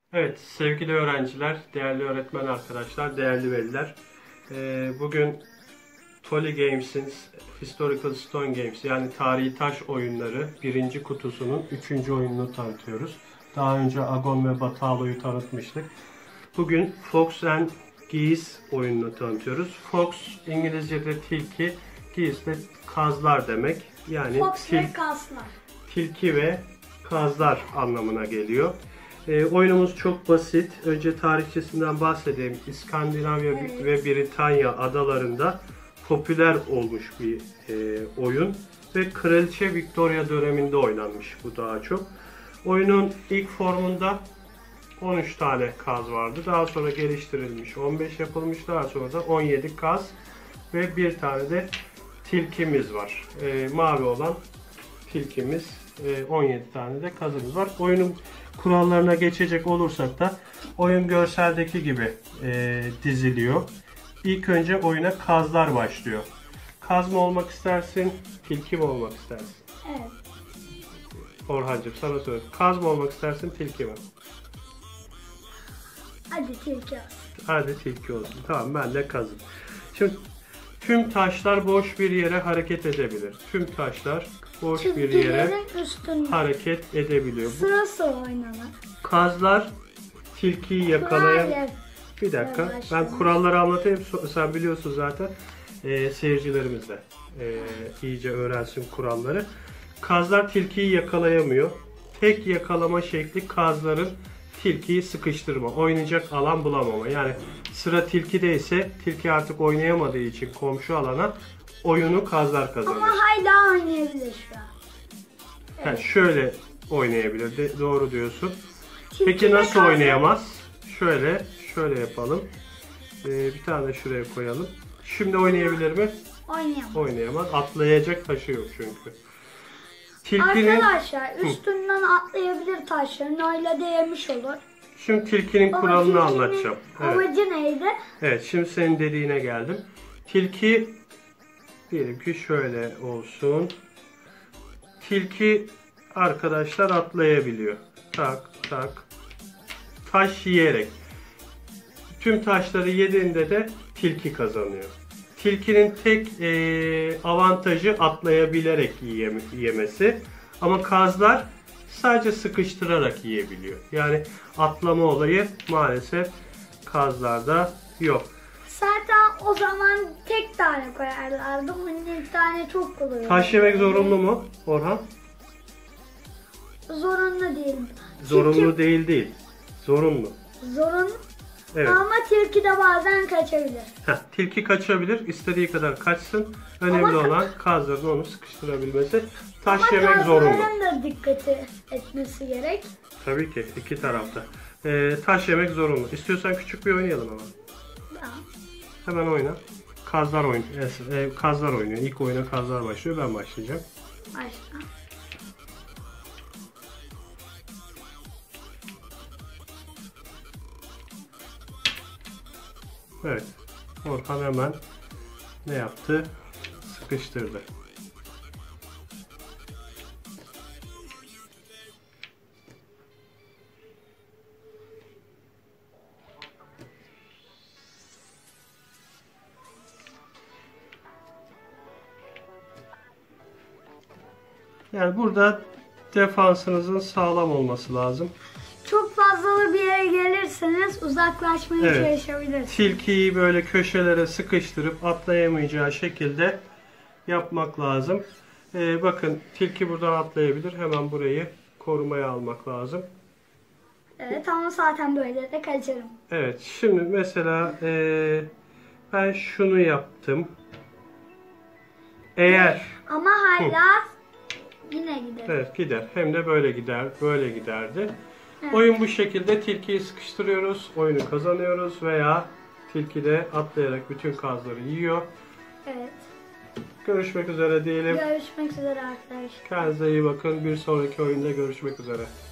Evet, sevgili öğrenciler, değerli öğretmen arkadaşlar, değerli veliler. Bugün Tolly Games'in Historical Stone Games yani tarihi taş oyunları birinci kutusunun 3. oyununu tanıtıyoruz. Daha önce Agon ve Batalo'yu tanıtmıştık. Bugün Fox and Geese oyununu tanıtıyoruz. Fox İngilizce'de tilki, geese de kazlar demek. Yani Fox ve kazlar. Tilki ve kazlar anlamına geliyor. Oyunumuz çok basit. Önce tarihçesinden bahsedeyim. İskandinavya ve Britanya adalarında popüler olmuş bir oyun ve Kraliçe Victoria döneminde oynanmış bu daha çok. Oyunun ilk formunda 13 tane kaz vardı. Daha sonra geliştirilmiş 15 yapılmış. Daha sonra da 17 kaz ve bir tane de tilkimiz var. Mavi olan tilkimiz, 17 tane de kazımız var. Oyunun kurallarına geçecek olursak da oyun görseldeki gibi diziliyor. İlk önce oyuna kazlar başlıyor. Kaz mı olmak istersin, tilki mi olmak istersin? Evet. Orhancığım sana söylüyorum. Kaz mı olmak istersin, tilki mi? Hadi tilki olsun. Hadi tilki olsun. Tamam, ben de kazım. Şimdi tüm taşlar boş bir yere hareket edebilir. Tüm taşlar boş bir yere hareket edebiliyor. Sıra sıra oynanır. Kazlar tilkiyi yakalayan... Bir dakika, ben kuralları anlatayım. Sen biliyorsun zaten. Seyircilerimiz de iyice öğrensin kuralları. Kazlar tilkiyi yakalayamıyor. Tek yakalama şekli kazların tilkiyi sıkıştırma, oynayacak alan bulamama. Yani sıra tilkide ise tilki artık oynayamadığı için komşu alana oyunu kazlar kazanır. Ama hala oynayabilir şu an. Evet. Yani şöyle oynayabilir. Doğru diyorsun. Peki nasıl oynayamaz? Şöyle yapalım. Bir tane de şuraya koyalım. Şimdi oynayabilir mi? Oynayamaz. Oynayamaz. Atlayacak taşı yok çünkü. Arkadaşlar üstünden atlayabilir taşların, öyle de yemiş olur. Şimdi tilkinin kuralını anlatacağım. Amacı neydi? Evet, şimdi senin dediğine geldim. Tilki diyelim ki şöyle olsun. Tilki arkadaşlar atlayabiliyor. Tak tak. Taş yiyerek. Tüm taşları yediğinde de tilki kazanıyor. Tilkinin tek avantajı atlayabilerek yemesi. Ama kazlar sadece sıkıştırarak yiyebiliyor. Yani atlama olayı maalesef kazlarda yok. Zaten o zaman tek tane koyarlardı. 17 tane çok kolay. Taş yemek zorunlu mu Orhan? Zorunlu değilim. Zorunlu değil. Zorunlu. Zorunlu. Evet. Ama tilki de bazen kaçabilir. Tilki kaçabilir. İstediği kadar kaçsın. Önemli olan kazların onu sıkıştırabilmesi. Taş yemek zorunlu. Ama kazların da dikkati etmesi gerek. Tabii ki iki tarafta. Taş yemek zorunlu. İstiyorsan küçük bir oynayalım ama. Tamam. Hemen oyna. Kazlar oynuyor. İlk oyuna kazlar başlıyor. Ben başlayacağım. Başla. Evet. Orhan hemen ne yaptı? Sıkıştırdı. Yani burada defansınızın sağlam olması lazım. Çok fazla bir yere gelirseniz uzaklaşmaya çalışabilirsiniz. Tilkiyi böyle köşelere sıkıştırıp atlayamayacağı şekilde yapmak lazım. Bakın tilki buradan atlayabilir. Hemen burayı korumaya almak lazım. Evet ama zaten böyle de kaçarım. Evet, şimdi mesela ben şunu yaptım. Eğer... Ama hala yine gider. Evet, gider. Hem de böyle gider, böyle giderdi. Evet. Oyun bu şekilde. Tilkiyi sıkıştırıyoruz, oyunu kazanıyoruz veya tilki de atlayarak bütün kazları yiyor. Evet. Görüşmek üzere diyelim. Görüşmek üzere arkadaşlar. Kendinize iyi bakın. Bir sonraki oyunda görüşmek üzere.